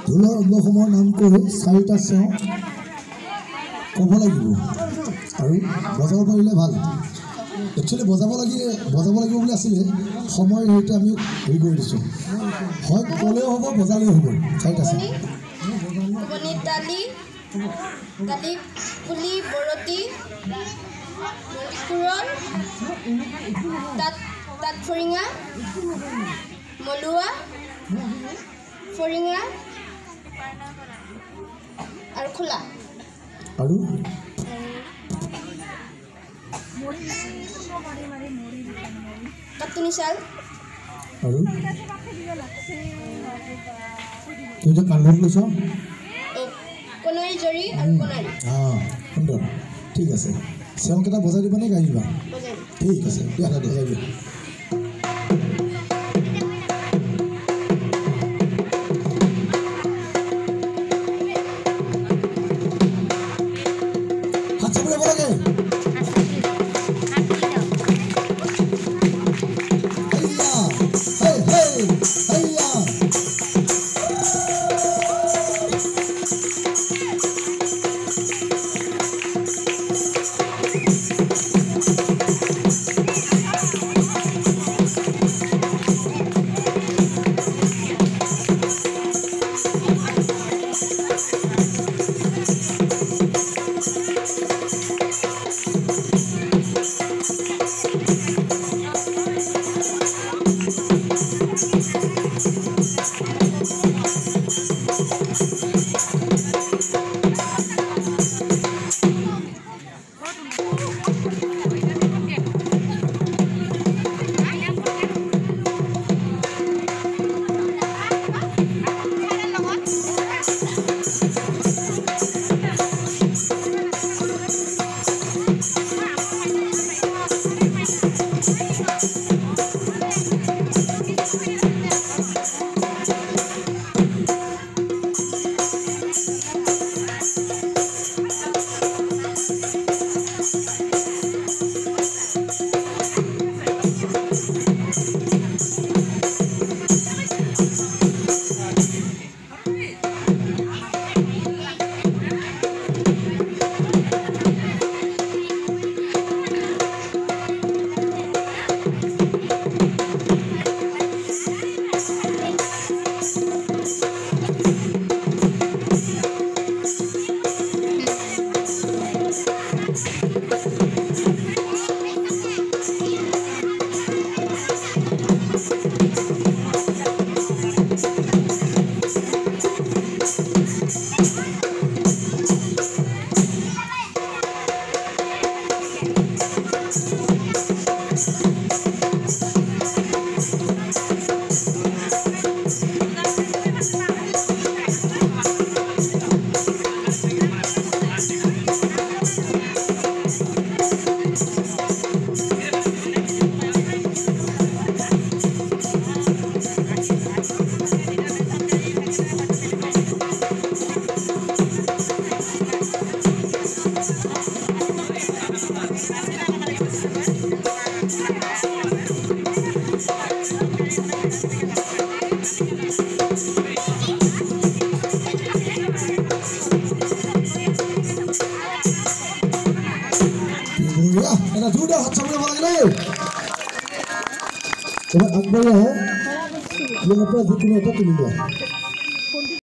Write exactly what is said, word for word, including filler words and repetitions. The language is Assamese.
ঢোলৰ অংগসমূহৰ নাম কৰি চাৰিটা চেওঁ ক'ব লাগিব আৰু বজাব পাৰিলে ভাল একচুৱেলি বজাব লাগে বজাব লাগিব বুলি আছিলে সময়ৰ সৈতে আমি হেৰি কৰি দিছোঁ হয় ক'লেও হ'ব বজালেও হ'ব চাৰিটা চেওঁ তালি তালি পুলি বৰতি মণিপুৰৰ তাত তাত ফৰিঙা মলুৱা ফৰিঙা আৰু খোলা আৰু কাটুনি চাল আৰু তুই যে কান্ধত লৈছ কোনাৰী জৰি আৰু কোনাৰী অঁ সুন্দৰ ঠিক আছে চেওঁকেইটা বজাই দিবা নে গাই দিবা ঠিক আছে দিয়া বজাই দিয়া এটা জোৰদাৰ হাত চাপৰি হ'ব লাগে এবাৰ আগবাঢ়ি আহে ইয়াৰ পৰা যিকোনো এটা তুলি লোৱা